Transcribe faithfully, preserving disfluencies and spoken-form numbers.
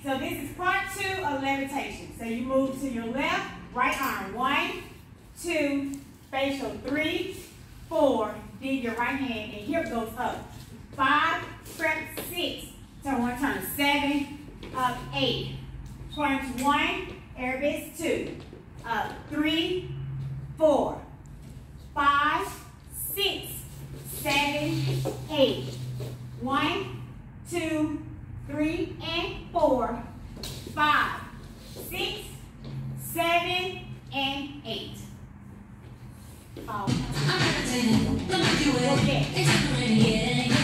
So this is part two of levitation. So you move to your left, right arm. One, two, facial, three, four. Then your right hand and hip goes up. Five, step, six, turn one, turn, seven, up, eight. Crunch one, arabesque two, up, three, four, five, six, seven, eight. One, two, three, and four, five, six, seven, and eight. Oh. I'm gonna do it. Let me do it. Okay. It's